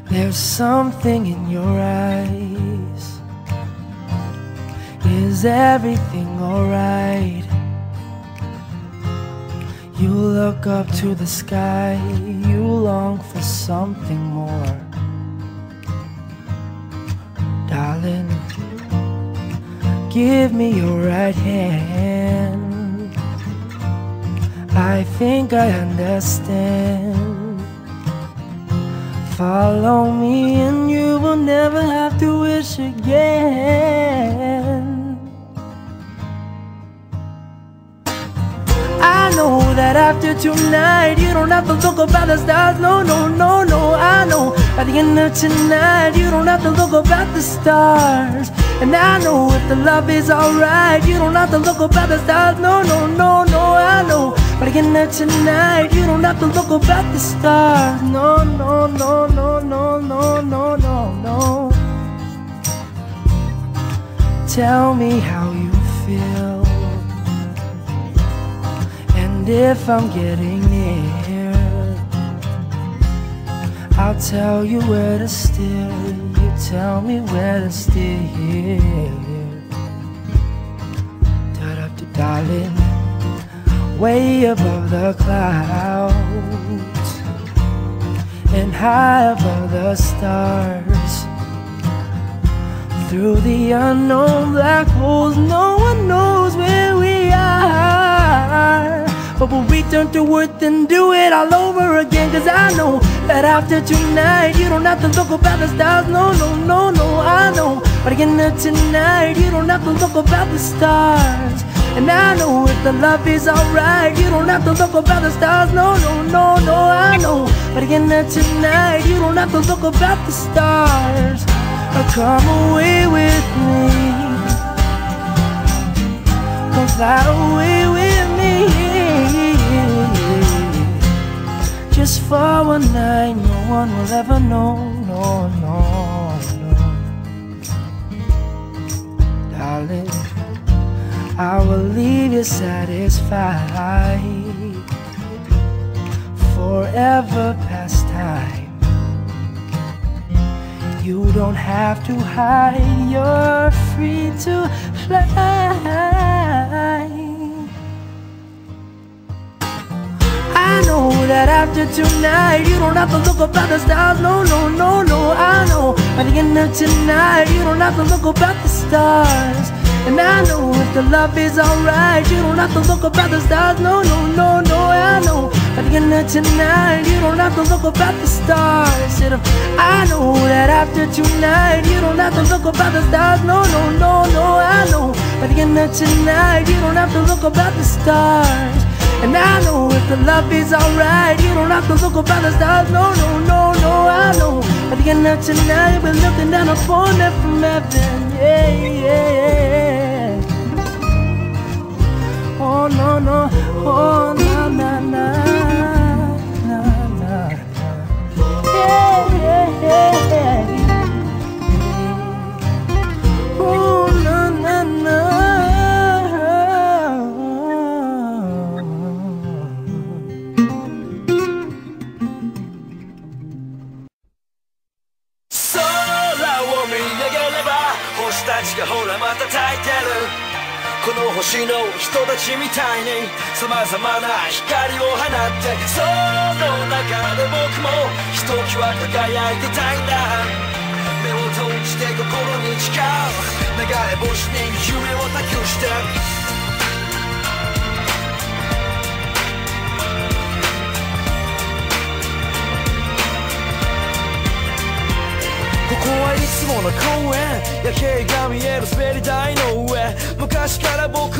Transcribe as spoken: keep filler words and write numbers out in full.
There's something in your eyes. Is everything alright? You look up to the sky, you long for something more. Darling, give me your right hand. I think I understand. Follow me and you will never have to wish again. I know that after tonight you don't have to look up at the stars. No, no, no, no, I know by the end of tonight you don't have to look up at the stars. And I know if the love is alright you don't have to look up at the stars. No, no, no, no, I know by the end of tonight you don't have to look up at the stars. No, no, no, no, no, no, no, no, no. Tell me how you feel, and if I'm getting near, I'll tell you where to steer. You tell me where to steer. Da-da-da, darling, way above the clouds and high above the stars. Through the unknown black holes, no one knows where we are. But we'll return to earth and do it all over again. Cause I know that after tonight you don't have to look up at the stars. No, no, no, no, I know. But again tonight you don't have to look up at the stars. And I know if the love is alright you don't have to look up at the stars. No, no, no, no, I know. But again tonight you don't have to look up at the stars. Come away with me, come fly away with me, just for one night. No one will ever know, no, no, no. Darling, I will leave you satisfied, forever past time. You don't have to hide, you're free to fly. I know that after tonight you don't have to look up at the stars. No, no, no, no, I know by the end of tonight you don't have to look up at the stars. And I know if the love is alright you don't have to look up at the stars. No, no, no, no, I know by the end of tonight you don't have to look up at the stars. I know that after tonight you don't have to look up at the stars. No, no, no, no, I know by the end of tonight you don't have to look up at the stars. And I know if the love is alright you don't have to look up at the stars. No, no, no, no, I know by the end of tonight we're looking down upon them from heaven. Yeah, yeah, yeah. Oh, no, no, oh, na, na, na, na, na. Yeah, yeah, yeah, yeah. Oh, na, na, na. 空を見上げれば星たちがほらまた焚いてる。この星の人たちみたいに様々な光を放って、その中で僕もひときわ輝いてたいんだ。目を閉じて心に誓う、流れ星に夢を託して、ここはいつもの公園、夜景が見える滑り台の上、昔から僕